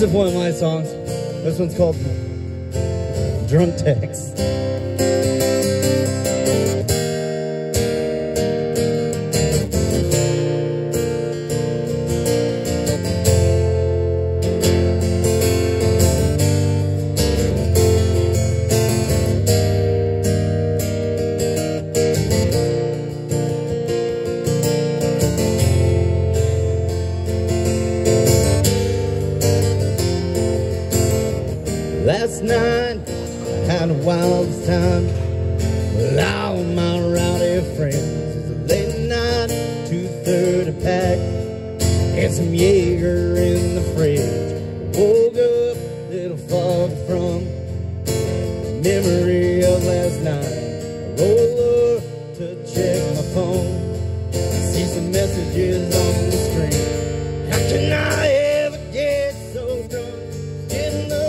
This is one of my songs. This one's called Drunk Text. Last night, I had a wild time with all my rowdy friends. It's a late night, 2:30 pack, and some Jaeger in the fridge. Woke up a little fog from the memory of last night. I roll up to check my phone, see some messages on the screen. How can I ever get so drunk? Didn't know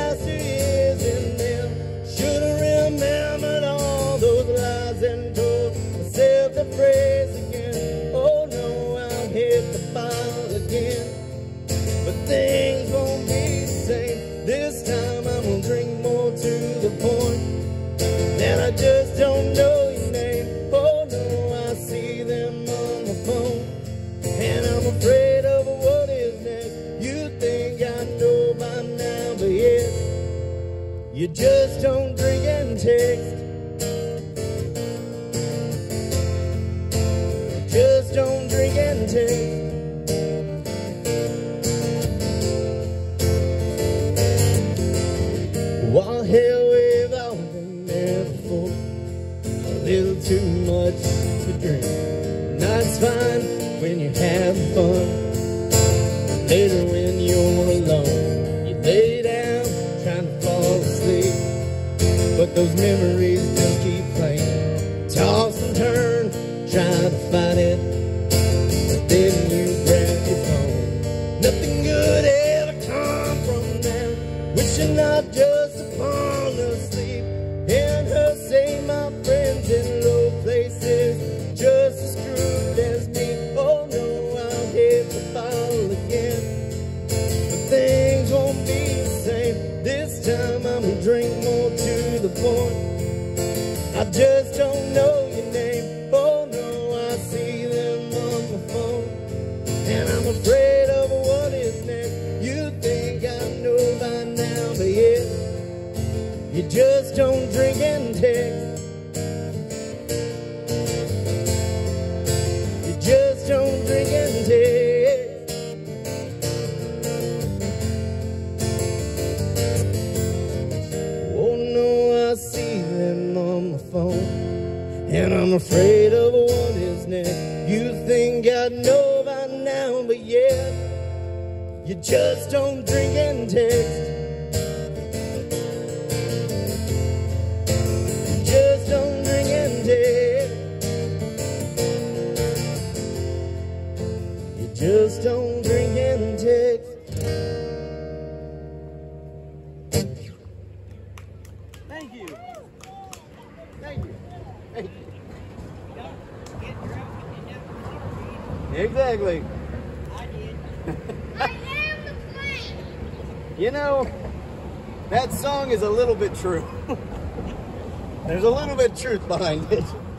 phrase again. Oh no, I'll hit the bottle again. But things won't be the same. This time I'm gonna drink more to the point that I just don't know your name. Oh no, I see them on the phone, and I'm afraid of what is next. You think I know by now, but yet you just don't drink and text. Just don't drink and text. While hell, we've all been there before. A little too much to drink. Night's fine when you're having fun. Later when you're alone, you lay down trying to fall asleep, but those memories just keep playing. Toss and turn, try to fight it, but then you grab your phone. Nothing good ever come from that. Wishing I'd just upon asleep and her say my friends in low places just as screwed as me. Oh no, I'll hit the bottle again, but things won't be the same. This time I'm gonna drink more to the point I just don't know your name. Oh no, I see them on the phone, and I'm afraid of what is next. You think I know by now, but yet you just don't drink and text. You just don't drink and text. Oh no, I see them on my phone, and I'm afraid of what is next. You think I know by now, but yet you just don't drink and text. You just don't drink and text. You just don't drink and text. Thank you. Thank you. Thank you. Exactly. I did. I am the flame. You know, that song is a little bit true. There's a little bit of truth behind it.